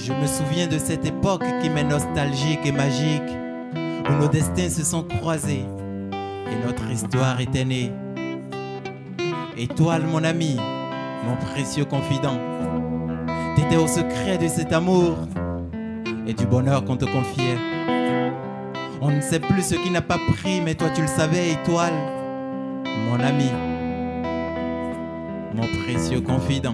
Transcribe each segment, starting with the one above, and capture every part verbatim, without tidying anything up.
Je me souviens de cette époque qui m'est nostalgique et magique, où nos destins se sont croisés et notre histoire était née. Étoile, mon ami, mon précieux confident, t'étais au secret de cet amour et du bonheur qu'on te confiait. On ne sait plus ce qui n'a pas pris, mais toi tu le savais, Étoile, mon ami, mon précieux confident.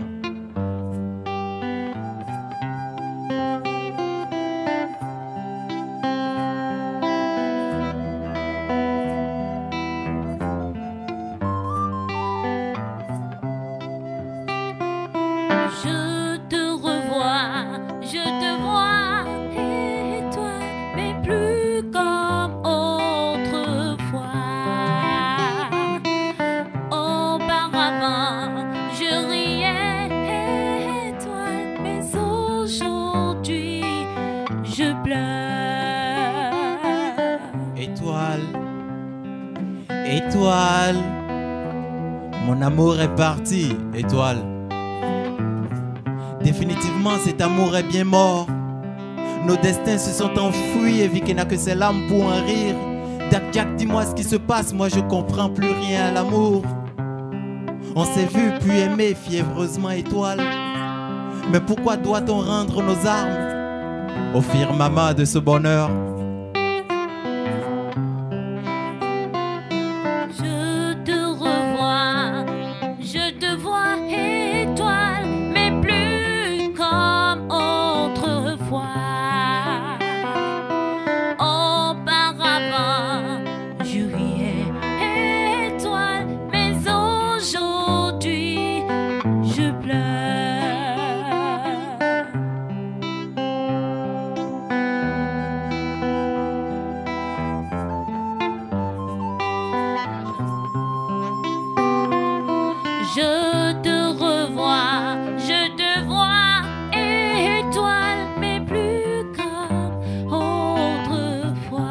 Je te revois, je te vois, et toi, mais plus comme autrefois. Auparavant, je riais, et toi, mais aujourd'hui, je pleure. Étoile, étoile, mon amour est parti, Étoile. Définitivement, cet amour est bien mort. Nos destins se sont enfouis et Vicky n'a que ses larmes pour en rire. Jack Jack, dis-moi ce qui se passe, moi je comprends plus rien à l'amour. On s'est vu puis aimé fiévreusement, Étoile. Mais pourquoi doit-on rendre nos armes au firmament de ce bonheur? Je te revois, je te vois, étoile, mais plus comme autrefois. Auparavant, je riais, étoile, mais aujourd'hui, je pleure. Je te revois, je te vois, étoile, mais plus comme autrefois.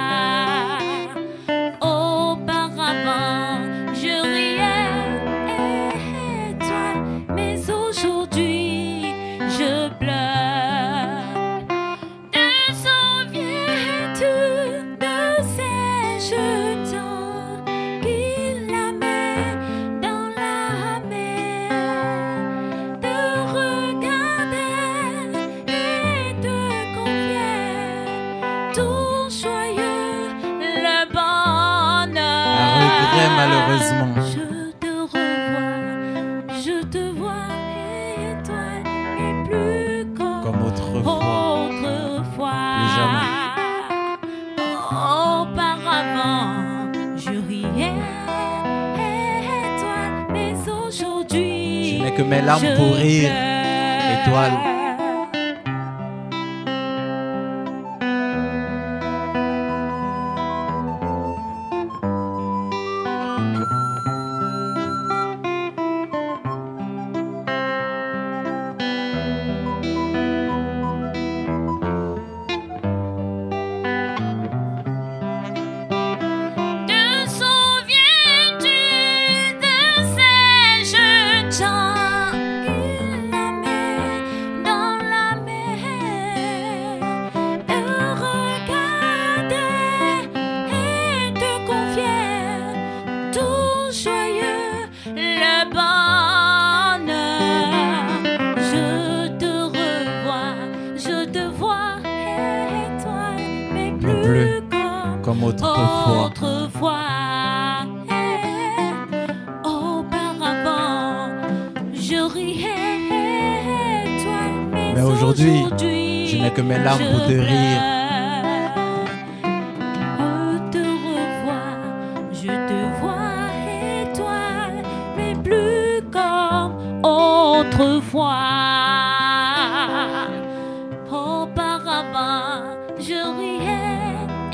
Auparavant, je riais, étoile, mais aujourd'hui, je pleure. Te souviens-tu de ces jeux temps qu'il la met dans la mer, te regardait et te confiait tout joyeux le bonheur. Un regret, malheureusement. Je te revois, je te vois, étoile, et plus comme, Comme autrefois. autrefois. Plus jamais. Auparavant, je riais, étoile, mais aujourd'hui, Je n'ai que mes larmes pour rire, Étoile. Te souviens-tu de ces jeux temps qu'il la met dans la mer, te regardait et te confiait tout joyeux le bonheur. Je te revois, je te vois, étoile, mais Mais plus plus comme Comme autrefois. autrefois. Auparavant, je riais, étoile, mais, Mais aujourd'hui, aujourd'hui, je n'ai que mes larmes pour te je rire. pleure. Je te revois, je te vois, étoile, mais plus comme autrefois. Auparavant, je riais,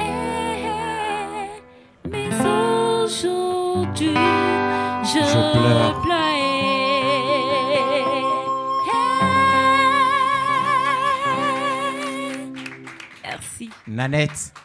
mais aujourd'hui, je, Je pleure. Merci. Nanette.